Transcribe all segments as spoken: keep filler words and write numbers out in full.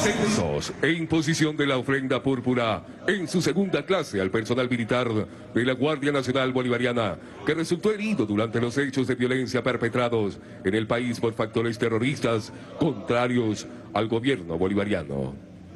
Ascensos e imposición de la ofrenda púrpura en su segunda clase al personal militar de la Guardia Nacional Bolivariana, que resultó herido durante los hechos de violencia perpetrados en el país por factores terroristas contrarios al gobierno bolivariano.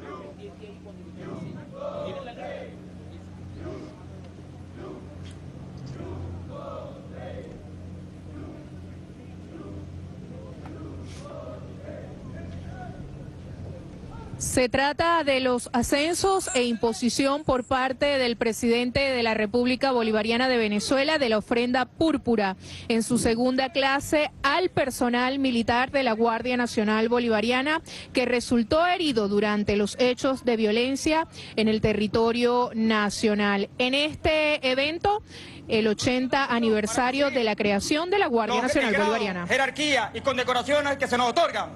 Se trata de los ascensos e imposición por parte del presidente de la República Bolivariana de Venezuela de la ofrenda púrpura en su segunda clase al personal militar de la Guardia Nacional Bolivariana que resultó herido durante los hechos de violencia en el territorio nacional. En este evento, el ochenta aniversario de la creación de la Guardia Nacional Bolivariana. Jerarquía y condecoraciones que se nos otorgan.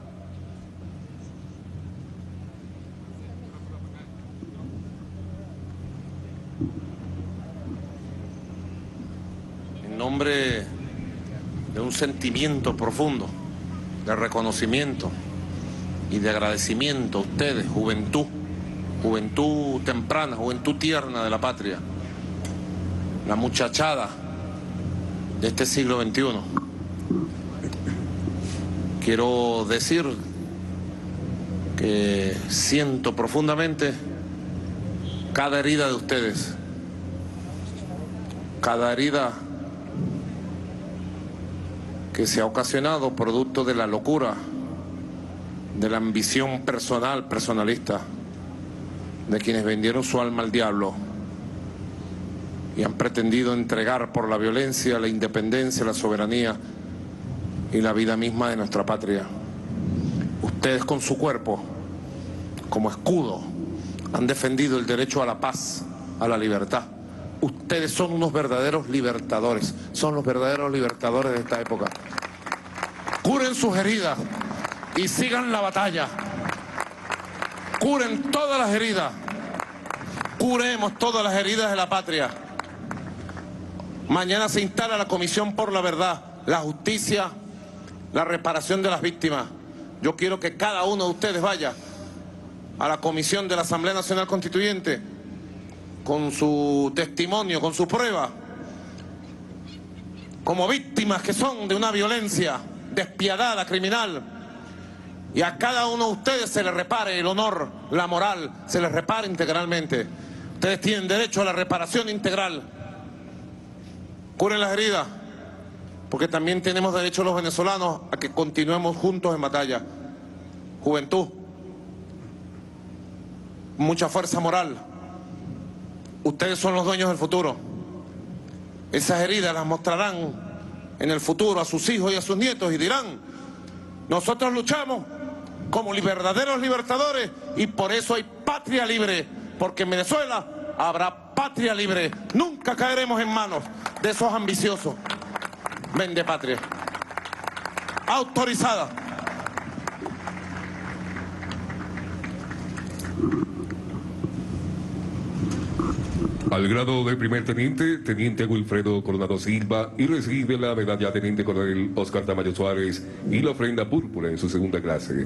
En nombre de un sentimiento profundo de reconocimiento y de agradecimiento a ustedes, juventud, juventud temprana, juventud tierna de la patria, la muchachada de este siglo veintiuno. Quiero decir que siento profundamente cada herida de ustedes, cada herida que se ha ocasionado producto de la locura, de la ambición personal, personalista, de quienes vendieron su alma al diablo y han pretendido entregar por la violencia, la independencia, la soberanía y la vida misma de nuestra patria. Ustedes con su cuerpo, como escudo, han defendido el derecho a la paz, a la libertad. Ustedes son unos verdaderos libertadores, son los verdaderos libertadores de esta época. Curen sus heridas y sigan la batalla. Curen todas las heridas. Curemos todas las heridas de la patria. Mañana se instala la Comisión por la Verdad, la Justicia, la reparación de las víctimas. Yo quiero que cada uno de ustedes vaya a la Comisión de la Asamblea Nacional Constituyente con su testimonio, con su prueba, como víctimas que son de una violencia despiadada, criminal, y a cada uno de ustedes se les repare el honor, la moral, se les repare integralmente. Ustedes tienen derecho a la reparación integral. Curen las heridas, porque también tenemos derecho los venezolanos a que continuemos juntos en batalla. Juventud, mucha fuerza moral. Ustedes son los dueños del futuro. Esas heridas las mostrarán en el futuro a sus hijos y a sus nietos y dirán: nosotros luchamos como verdaderos libertadores y por eso hay patria libre, porque en Venezuela habrá patria libre. Nunca caeremos en manos de esos ambiciosos. Vende patria. Autorizada. Al grado de primer teniente, teniente Wilfredo Coronado Silva, y recibe la medalla teniente coronel Oscar Tamayo Suárez y la ofrenda púrpura en su segunda clase.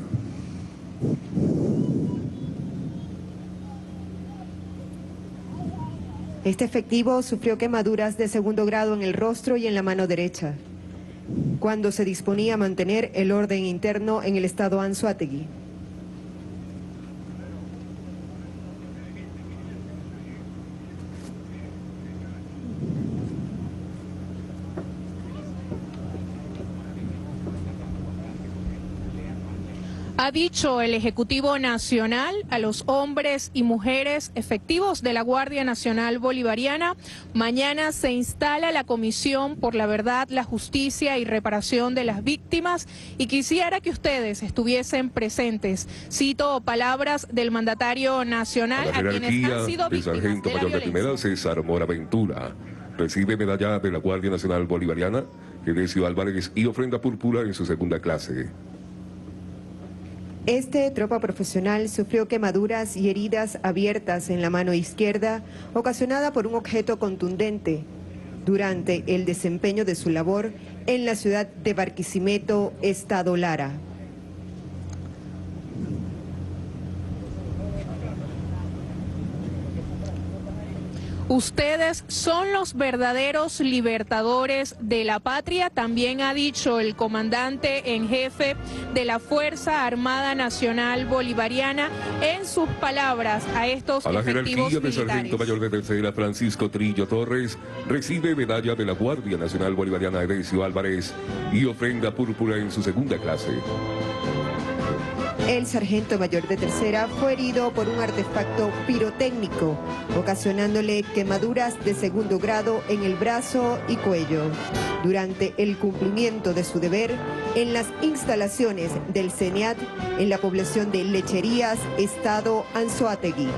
Este efectivo sufrió quemaduras de segundo grado en el rostro y en la mano derecha, cuando se disponía a mantener el orden interno en el estado Anzoátegui. Ha dicho el Ejecutivo Nacional a los hombres y mujeres efectivos de la Guardia Nacional Bolivariana: mañana se instala la Comisión por la Verdad, la Justicia y Reparación de las Víctimas, y quisiera que ustedes estuviesen presentes. Cito palabras del mandatario nacional a, a quienes han sido víctimas del sargento de la mayor de violencia. primera César Mora Ventura. Recibe medalla de la Guardia Nacional Bolivariana, Genesio Álvarez, y ofrenda púrpura en su segunda clase. Este tropa profesional sufrió quemaduras y heridas abiertas en la mano izquierda, ocasionada por un objeto contundente, durante el desempeño de su labor en la ciudad de Barquisimeto, Estado Lara. Ustedes son los verdaderos libertadores de la patria, también ha dicho el comandante en jefe de la Fuerza Armada Nacional Bolivariana en sus palabras a estos a la efectivos jerarquía de militares. sargento mayor de tercera Francisco Trillo Torres recibe medalla de la Guardia Nacional Bolivariana Edesio Álvarez y ofrenda púrpura en su segunda clase. El sargento mayor de tercera fue herido por un artefacto pirotécnico, ocasionándole quemaduras de segundo grado en el brazo y cuello, durante el cumplimiento de su deber en las instalaciones del CENIAT en la población de Lecherías, Estado Anzoátegui.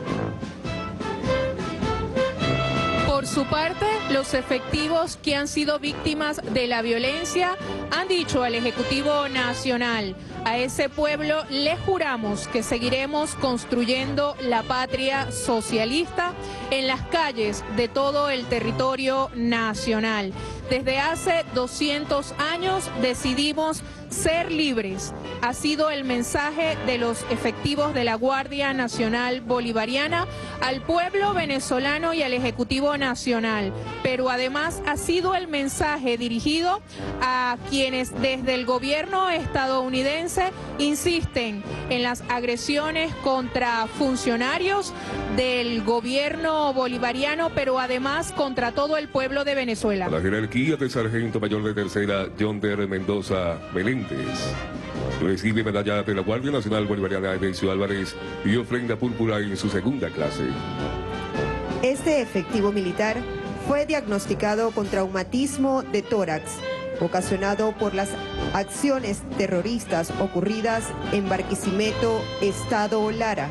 Por su parte, los efectivos que han sido víctimas de la violencia han dicho al Ejecutivo Nacional: a ese pueblo le juramos que seguiremos construyendo la patria socialista en las calles de todo el territorio nacional. Desde hace doscientos años decidimos ser libres. Ha sido el mensaje de los efectivos de la Guardia Nacional Bolivariana al pueblo venezolano y al Ejecutivo Nacional, pero además ha sido el mensaje dirigido a quienes desde el gobierno estadounidense insisten en las agresiones contra funcionarios del gobierno bolivariano, pero además contra todo el pueblo de Venezuela. A la jerarquía de sargento mayor de tercera Yonder Mendoza Meléndez recibe medalla de la Guardia Nacional Bolivariana Edesio Álvarez y ofrenda púrpura en su segunda clase. Este efectivo militar fue diagnosticado con traumatismo de tórax, ocasionado por las acciones terroristas ocurridas en Barquisimeto, Estado Lara.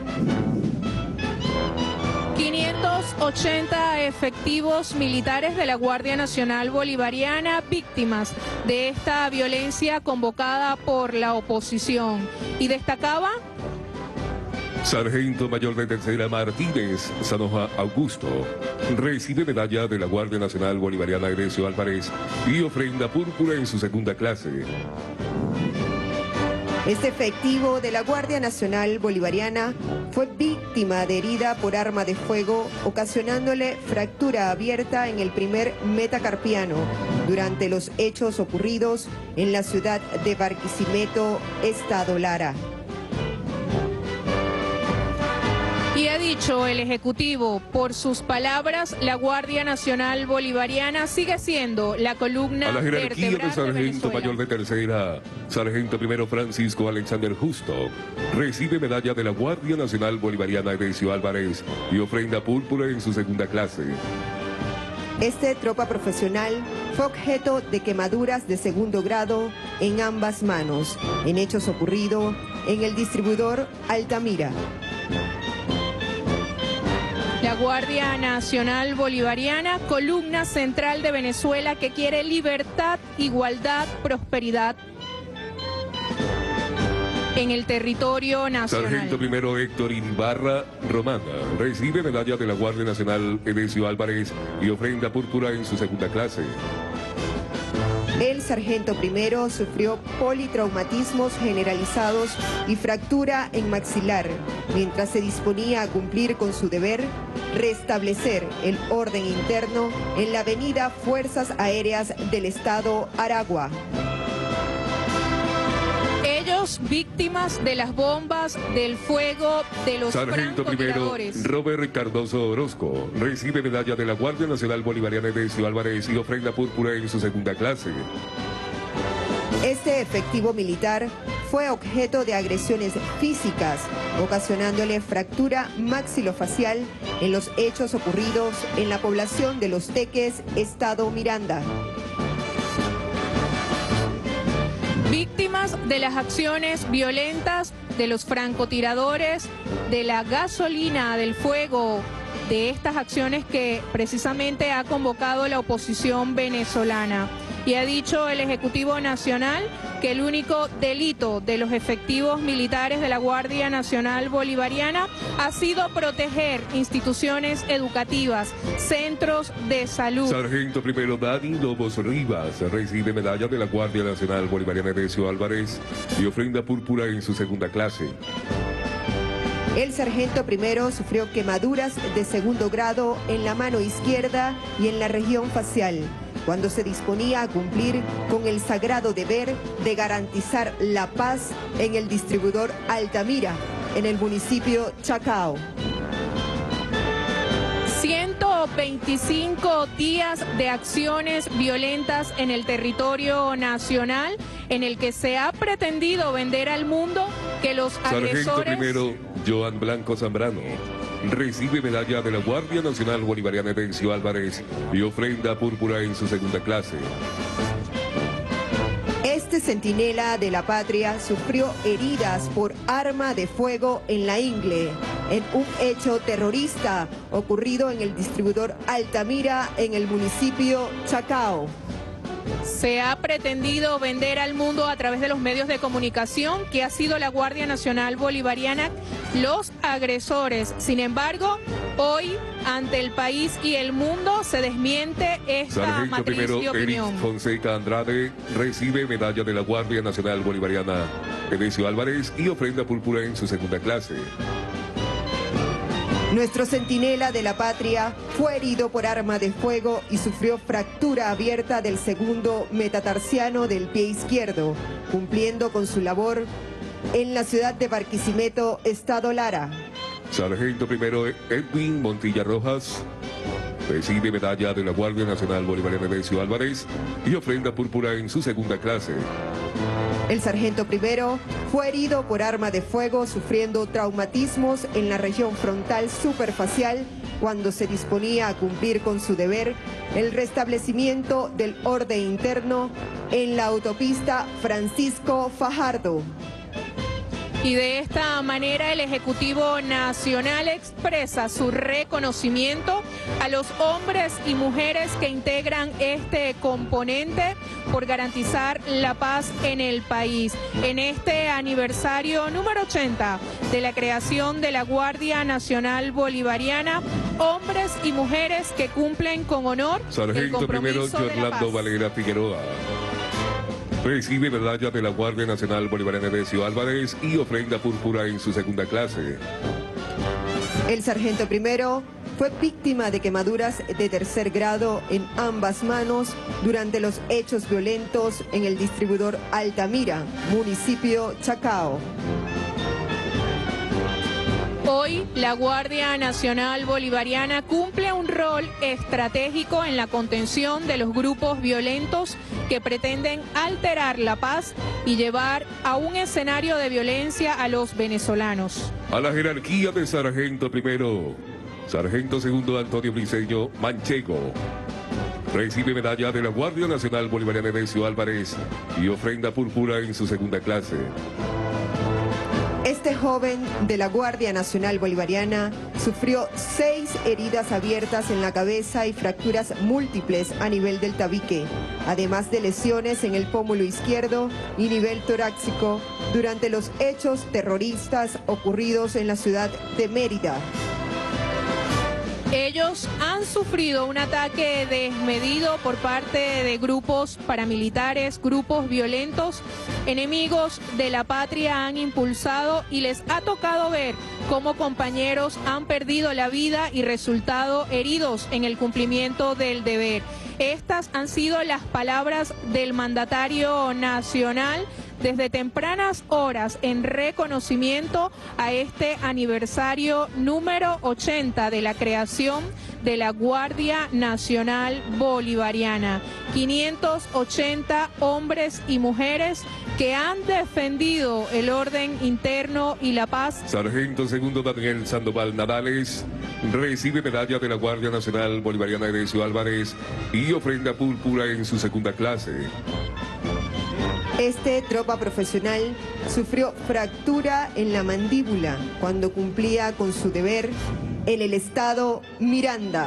quinientos ochenta efectivos militares de la Guardia Nacional Bolivariana víctimas de esta violencia convocada por la oposición. Y destacaba: Sargento mayor de tercera Martínez Sanoja Augusto recibe medalla de la Guardia Nacional Bolivariana Edesio Álvarez y ofrenda púrpura en su segunda clase. Este efectivo de la Guardia Nacional Bolivariana fue víctima de herida por arma de fuego, ocasionándole fractura abierta en el primer metacarpiano durante los hechos ocurridos en la ciudad de Barquisimeto, Estado Lara. Y ha dicho el Ejecutivo: por sus palabras, la Guardia Nacional Bolivariana sigue siendo la columna a la jerarquía de vertebral de sargento Venezuela. mayor de tercera, sargento primero Francisco Alexander Justo recibe medalla de la Guardia Nacional Bolivariana Edesio Álvarez y ofrenda púrpura en su segunda clase. Este tropa profesional fue objeto de quemaduras de segundo grado en ambas manos, en hechos ocurridos en el distribuidor Altamira. La Guardia Nacional Bolivariana, columna central de Venezuela que quiere libertad, igualdad, prosperidad en el territorio nacional. Sargento primero Héctor Ibarra Romana recibe medalla de la Guardia Nacional Edesio Álvarez y ofrenda púrpura en su segunda clase. El sargento primero sufrió politraumatismos generalizados y fractura en maxilar, mientras se disponía a cumplir con su deber, restablecer el orden interno en la avenida Fuerzas Aéreas del Estado Aragua. Ellos víctimas de las bombas del fuego de los Sargento primero francotiradores. Robert Cardoso Orozco recibe medalla de la Guardia Nacional Bolivariana Edesio Álvarez y ofrenda púrpura en su segunda clase. Este efectivo militar fue objeto de agresiones físicas, ocasionándole fractura maxilofacial en los hechos ocurridos en la población de Los Teques, Estado Miranda. Víctimas de las acciones violentas de los francotiradores, de la gasolina, del fuego, de estas acciones que precisamente ha convocado la oposición venezolana. Y ha dicho el Ejecutivo Nacional que el único delito de los efectivos militares de la Guardia Nacional Bolivariana ha sido proteger instituciones educativas, centros de salud. Sargento primero Dani Lobos Rivas recibe medalla de la Guardia Nacional Bolivariana Edesio Álvarez y ofrenda púrpura en su segunda clase. El sargento primero sufrió quemaduras de segundo grado en la mano izquierda y en la región facial, cuando se disponía a cumplir con el sagrado deber de garantizar la paz en el distribuidor Altamira, en el municipio Chacao. ciento veinticinco días de acciones violentas en el territorio nacional, en el que se ha pretendido vender al mundo que los agresores... Sargento primero, Joan Blanco Zambrano, recibe medalla de la Guardia Nacional Bolivariana Edencio Álvarez y ofrenda púrpura en su segunda clase. Este centinela de la patria sufrió heridas por arma de fuego en la ingle, en un hecho terrorista ocurrido en el distribuidor Altamira, en el municipio Chacao. Se ha pretendido vender al mundo a través de los medios de comunicación que ha sido la Guardia Nacional Bolivariana los agresores. Sin embargo, hoy ante el país y el mundo se desmiente esta Sargento matriz primero, de opinión. Eric Fonseca Andrade, recibe medalla de la Guardia Nacional Bolivariana Edencio Álvarez y ofrenda púrpura en su segunda clase. Nuestro centinela de la patria fue herido por arma de fuego y sufrió fractura abierta del segundo metatarsiano del pie izquierdo, cumpliendo con su labor en la ciudad de Barquisimeto, Estado Lara. Sargento primero, Edwin Montilla Rojas, recibe medalla de la Guardia Nacional Bolivariana Edencio Álvarez y ofrenda púrpura en su segunda clase. El sargento primero fue herido por arma de fuego, sufriendo traumatismos en la región frontal superfacial cuando se disponía a cumplir con su deber, el restablecimiento del orden interno en la autopista Francisco Fajardo. Y de esta manera el Ejecutivo Nacional expresa su reconocimiento a los hombres y mujeres que integran este componente por garantizar la paz en el país. En este aniversario número ochenta de la creación de la Guardia Nacional Bolivariana, hombres y mujeres que cumplen con honor el Sargento primero, compromiso de la Orlando paz. Valera Figueroa, recibe medalla de la Guardia Nacional Bolivariana Edencio Álvarez y ofrenda púrpura en su segunda clase. El sargento primero fue víctima de quemaduras de tercer grado en ambas manos durante los hechos violentos en el distribuidor Altamira, municipio Chacao. Hoy, la Guardia Nacional Bolivariana cumple un rol estratégico en la contención de los grupos violentos que pretenden alterar la paz y llevar a un escenario de violencia a los venezolanos. A la jerarquía de sargento primero, sargento segundo Antonio Briceño Manchego, recibe medalla de la Guardia Nacional Bolivariana Edencio Álvarez y ofrenda púrpura en su segunda clase. Este joven de la Guardia Nacional Bolivariana sufrió seis heridas abiertas en la cabeza y fracturas múltiples a nivel del tabique, además de lesiones en el pómulo izquierdo y nivel torácico durante los hechos terroristas ocurridos en la ciudad de Mérida. Ellos han sufrido un ataque desmedido por parte de grupos paramilitares, grupos violentos, enemigos de la patria han impulsado y les ha tocado ver cómo compañeros han perdido la vida y resultado heridos en el cumplimiento del deber. Estas han sido las palabras del mandatario nacional desde tempranas horas en reconocimiento a este aniversario número ochenta de la creación de la Guardia Nacional Bolivariana. quinientos ochenta hombres y mujeres que han defendido el orden interno y la paz. Sargento segundo Daniel Sandoval Nadales, recibe medalla de la Guardia Nacional Bolivariana Edencio Álvarez y ofrenda púrpura en su segunda clase. Este tropa profesional sufrió fractura en la mandíbula cuando cumplía con su deber en el estado Miranda.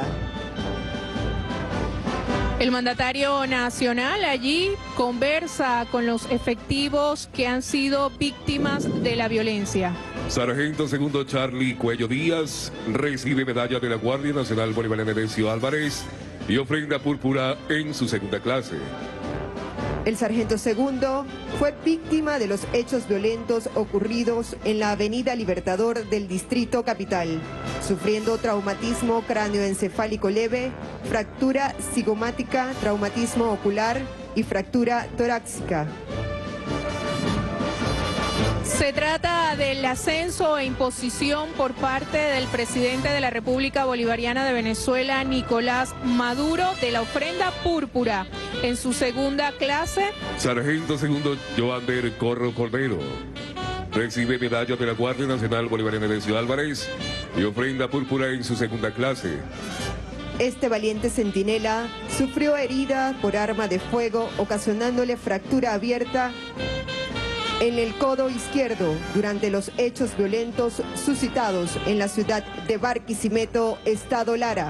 El mandatario nacional allí conversa con los efectivos que han sido víctimas de la violencia. Sargento segundo Charlie Cuello Díaz, recibe medalla de la Guardia Nacional Bolivariana Edencio Álvarez y ofrenda púrpura en su segunda clase. El sargento segundo fue víctima de los hechos violentos ocurridos en la avenida Libertador del Distrito Capital, sufriendo traumatismo cráneoencefálico leve, fractura cigomática, traumatismo ocular y fractura torácica. Se trata del ascenso e imposición por parte del presidente de la República Bolivariana de Venezuela, Nicolás Maduro, de la ofrenda púrpura en su segunda clase. Sargento segundo Joander Corro Cordero recibe medalla de la Guardia Nacional Bolivariana de Ciudad Álvarez y ofrenda púrpura en su segunda clase. Este valiente centinela sufrió herida por arma de fuego, ocasionándole fractura abierta en el codo izquierdo durante los hechos violentos suscitados en la ciudad de Barquisimeto, Estado Lara.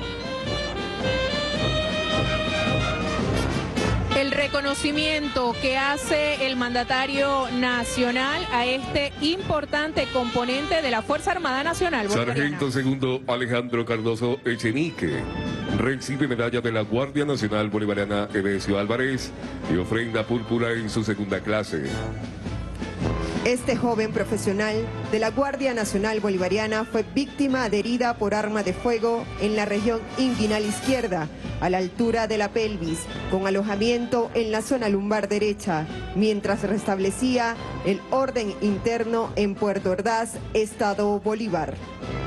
El reconocimiento que hace el mandatario nacional a este importante componente de la Fuerza Armada Nacional Bolivariana. Sargento segundo Alejandro Cardoso Echenique recibe medalla de la Guardia Nacional Bolivariana Edesio Álvarez y ofrenda púrpura en su segunda clase. Este joven profesional de la Guardia Nacional Bolivariana fue víctima de herida por arma de fuego en la región inguinal izquierda, a la altura de la pelvis, con alojamiento en la zona lumbar derecha, mientras restablecía el orden interno en Puerto Ordaz, Estado Bolívar.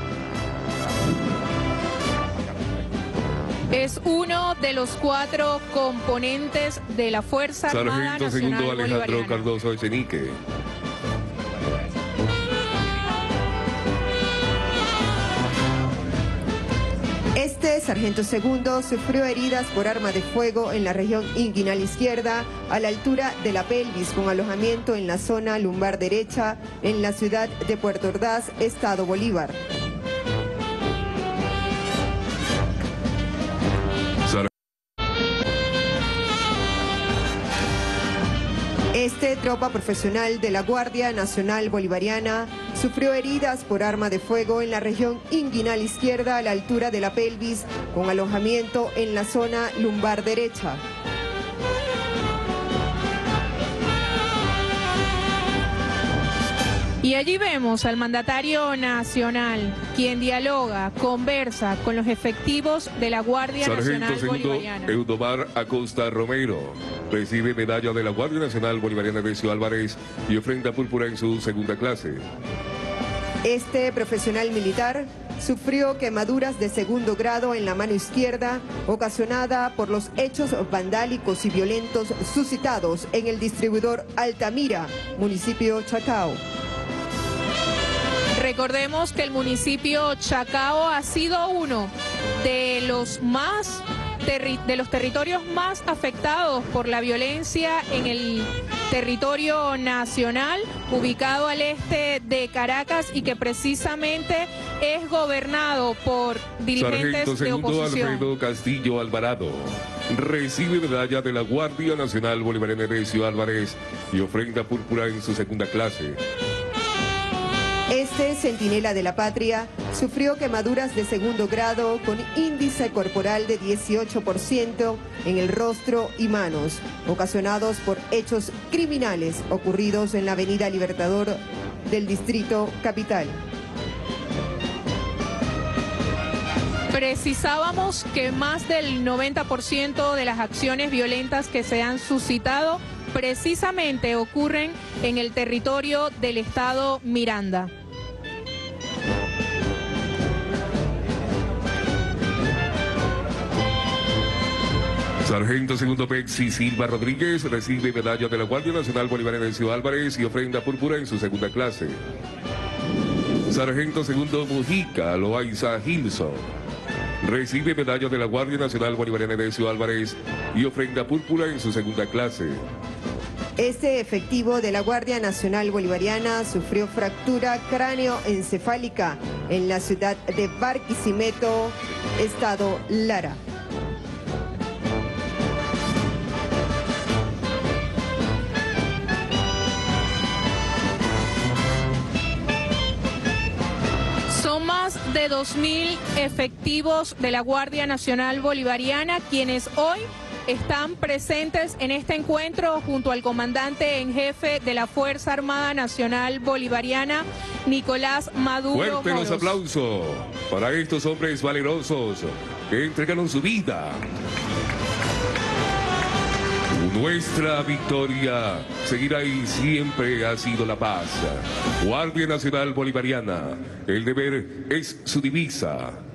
Es uno de los cuatro componentes de la Fuerza Armada Sargento Nacional segundo Alejandro Bolivariana. Cardoso Echenique. Este sargento segundo sufrió heridas por arma de fuego en la región inguinal izquierda, a la altura de la pelvis, con alojamiento en la zona lumbar derecha, en la ciudad de Puerto Ordaz, Estado Bolívar. Este tropa profesional de la Guardia Nacional Bolivariana sufrió heridas por arma de fuego en la región inguinal izquierda, a la altura de la pelvis, con alojamiento en la zona lumbar derecha. Y allí vemos al mandatario nacional, quien dialoga, conversa con los efectivos de la Guardia Sargento Nacional segundo Bolivariana. Eudomar Acosta Romero recibe medalla de la Guardia Nacional Bolivariana de Ciudad Álvarez y ofrenda púrpura en su segunda clase. Este profesional militar sufrió quemaduras de segundo grado en la mano izquierda, ocasionada por los hechos vandálicos y violentos suscitados en el distribuidor Altamira, municipio Chacao. Recordemos que el municipio Chacao ha sido uno de los más terri- de los territorios más afectados por la violencia en el territorio nacional, ubicado al este de Caracas y que precisamente es gobernado por dirigentes Sargento de segundo oposición. Alfredo Castillo Alvarado recibe medalla de la Guardia Nacional Bolivariana de Ciudad Álvarez y ofrenda púrpura en su segunda clase. Este centinela de la patria sufrió quemaduras de segundo grado con índice corporal de dieciocho por ciento en el rostro y manos, ocasionados por hechos criminales ocurridos en la avenida Libertador del Distrito Capital. Precisábamos que más del noventa por ciento de las acciones violentas que se han suscitado precisamente ocurren en el territorio del estado Miranda. Sargento segundo Pexi Silva Rodríguez recibe medalla de la Guardia Nacional Bolivariana de Ciudad Álvarez y ofrenda púrpura en su segunda clase. Sargento segundo Mujica Loaiza Gilson recibe medalla de la Guardia Nacional Bolivariana de Ciudad Álvarez y ofrenda púrpura en su segunda clase. Este efectivo de la Guardia Nacional Bolivariana sufrió fractura cráneoencefálica en la ciudad de Barquisimeto, Estado Lara. Son más de dos mil efectivos de la Guardia Nacional Bolivariana quienes hoy están presentes en este encuentro junto al comandante en jefe de la Fuerza Armada Nacional Bolivariana, Nicolás Maduro Fuerte los Moros. aplausos para estos hombres valerosos que entregaron su vida. Nuestra victoria seguirá y siempre ha sido la paz. Guardia Nacional Bolivariana, el deber es su divisa.